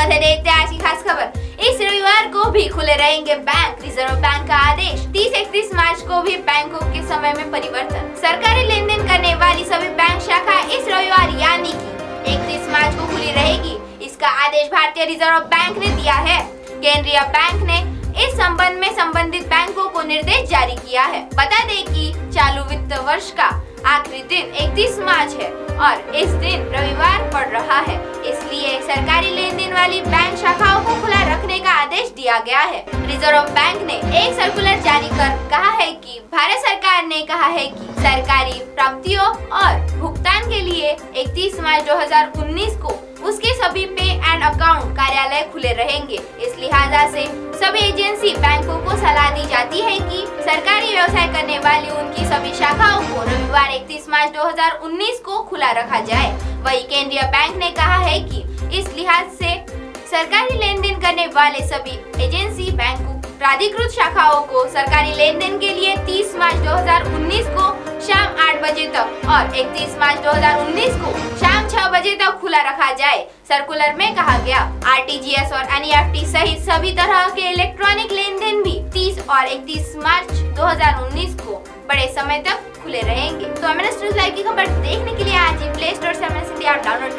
साथ है देखते हैं आज की खास खबर। इस रविवार को भी खुले रहेंगे बैंक। रिजर्व बैंक का आदेश। 30-31 मार्च को भी बैंकों के समय में परिवर्तन। सरकारी लेन देन करने वाली सभी बैंक शाखा इस रविवार यानी कि 31 मार्च को खुली रहेगी। इसका आदेश भारतीय रिजर्व बैंक ने दिया है। केंद्रीय बैंक ने इस संबंध में संबंधित बैंकों को निर्देश जारी किया है। बता दें कि चालू वित्त वर्ष का आखिरी दिन 31 मार्च है और इस दिन रविवार पड़ रहा है, इसलिए सरकारी लेन देन वाली बैंक शाखाओं को खुला रखने का आदेश दिया गया है। रिजर्व बैंक ने एक सर्कुलर जारी कर कहा है कि भारत सरकार ने कहा है कि सरकारी प्राप्तियों और भुगतान के लिए 31 मार्च 2019 को उसके सभी पे एंड अकाउंट कार्यालय खुले रहेंगे। इस लिहाजा से सभी एजेंसी बैंकों को सलाह दी जाती है कि सरकारी व्यवसाय करने वाली उनकी सभी शाखाओं को रविवार 31 मार्च 2019 को खुला रखा जाए। वही केंद्रीय बैंक ने कहा है कि इस लिहाज से सरकारी लेन देन करने वाले सभी एजेंसी बैंकों प्राधिकृत शाखाओं को सरकारी लेन देन के लिए 30 मार्च 2019 को शाम 8 बजे तक और 31 मार्च 2019 को शाम 6 बजे तक खुला रखा जाए। सर्कुलर में कहा गया आरटीजीएस और एनईएफटी सहित सभी तरह के इलेक्ट्रॉनिक लेन देन भी 30 और 31 मार्च 2019 को बड़े समय तक खुले रहेंगे। तो एमएनएस न्यूज़ लाइव की खबर देखने के लिए आज ही प्ले स्टोर से एमएनएस इंडिया डाउनलोड